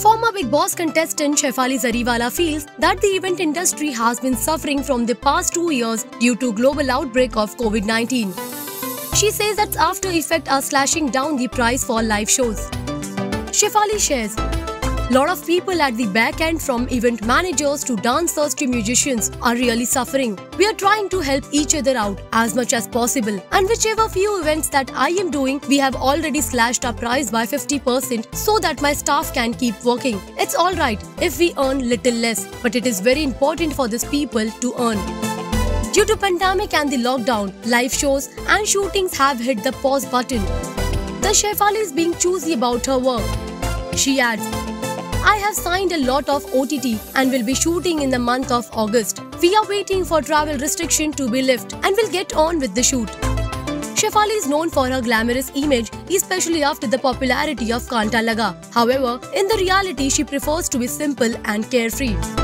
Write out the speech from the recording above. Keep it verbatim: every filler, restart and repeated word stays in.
Former Bigg Boss contestant Shefali Zariwala feels that the event industry has been suffering from the past two years due to global outbreak of COVID nineteen. She says that after effects are slashing down the price for live shows. Shefali shares, lot of people at the back end, from event managers to dancers to musicians, are really suffering. We are trying to help each other out as much as possible, and whichever few events that I am doing, we have already slashed our price by fifty percent so that my staff can keep working. It's alright if we earn little less, but it is very important for these people to earn. Due to pandemic and the lockdown, live shows and shootings have hit the pause button. The Shefali is being choosy about her work. She adds, I have signed a lot of O T T and will be shooting in the month of August. We are waiting for travel restriction to be lifted and will get on with the shoot. Shefali is known for her glamorous image, especially after the popularity of Kanta Laga. However, in the reality, she prefers to be simple and carefree.